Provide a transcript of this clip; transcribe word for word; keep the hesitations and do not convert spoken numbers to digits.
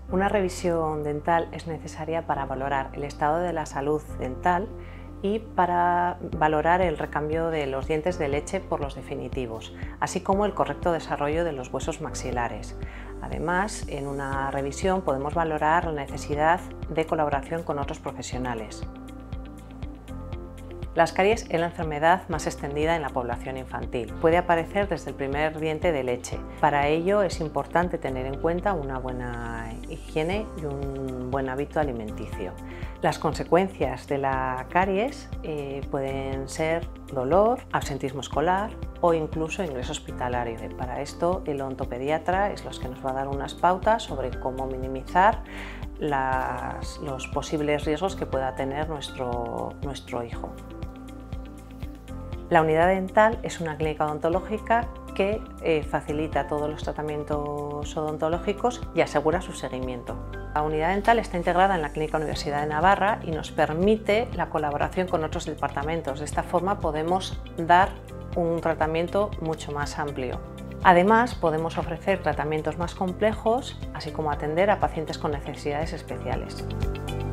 Una revisión dental es necesaria para valorar el estado de la salud dental y para valorar el recambio de los dientes de leche por los definitivos, así como el correcto desarrollo de los huesos maxilares. Además, en una revisión podemos valorar la necesidad de colaboración con otros profesionales. Las caries es la enfermedad más extendida en la población infantil. Puede aparecer desde el primer diente de leche. Para ello es importante tener en cuenta una buena higiene y un buen hábito alimenticio. Las consecuencias de la caries eh, pueden ser dolor, absentismo escolar o incluso ingreso hospitalario. Para esto el odontopediatra es los que nos va a dar unas pautas sobre cómo minimizar las, los posibles riesgos que pueda tener nuestro, nuestro hijo. La unidad dental es una clínica odontológica que eh, facilita todos los tratamientos odontológicos y asegura su seguimiento. La unidad dental está integrada en la Clínica Universidad de Navarra y nos permite la colaboración con otros departamentos. De esta forma podemos dar un tratamiento mucho más amplio. Además, podemos ofrecer tratamientos más complejos, así como atender a pacientes con necesidades especiales.